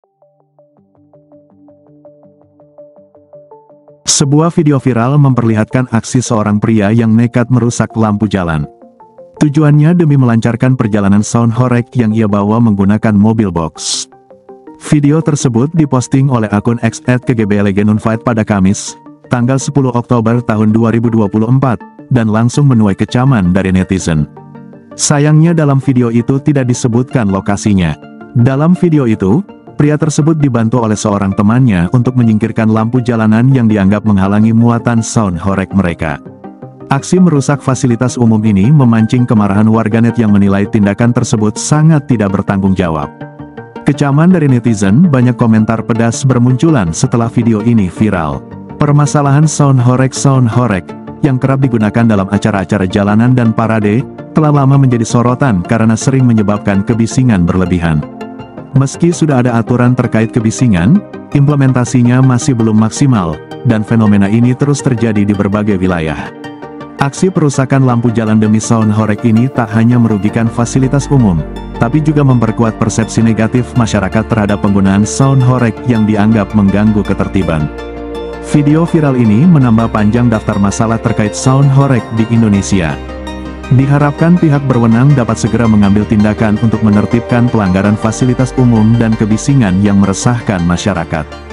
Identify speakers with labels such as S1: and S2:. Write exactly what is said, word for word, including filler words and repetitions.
S1: Sebuah video viral memperlihatkan aksi seorang pria yang nekat merusak lampu jalan. Tujuannya demi melancarkan perjalanan sound horeg yang ia bawa menggunakan mobil box. Video tersebut diposting oleh akun X at K G B Legenunfight pada Kamis, tanggal sepuluh Oktober tahun dua ribu dua puluh empat, dan langsung menuai kecaman dari netizen. Sayangnya dalam video itu tidak disebutkan lokasinya. Dalam video itu, pria tersebut dibantu oleh seorang temannya untuk menyingkirkan lampu jalanan yang dianggap menghalangi muatan sound horeg mereka. Aksi merusak fasilitas umum ini memancing kemarahan warganet yang menilai tindakan tersebut sangat tidak bertanggung jawab. Kecaman dari netizen, banyak komentar pedas bermunculan setelah video ini viral. Permasalahan sound horeg sound horeg yang kerap digunakan dalam acara-acara jalanan dan parade, telah lama menjadi sorotan karena sering menyebabkan kebisingan berlebihan. Meski sudah ada aturan terkait kebisingan, implementasinya masih belum maksimal, dan fenomena ini terus terjadi di berbagai wilayah. Aksi perusakan lampu jalan demi sound horeg ini tak hanya merugikan fasilitas umum, tapi juga memperkuat persepsi negatif masyarakat terhadap penggunaan sound horeg yang dianggap mengganggu ketertiban. Video viral ini menambah panjang daftar masalah terkait sound horeg di Indonesia. Diharapkan pihak berwenang dapat segera mengambil tindakan untuk menertibkan pelanggaran fasilitas umum dan kebisingan yang meresahkan masyarakat.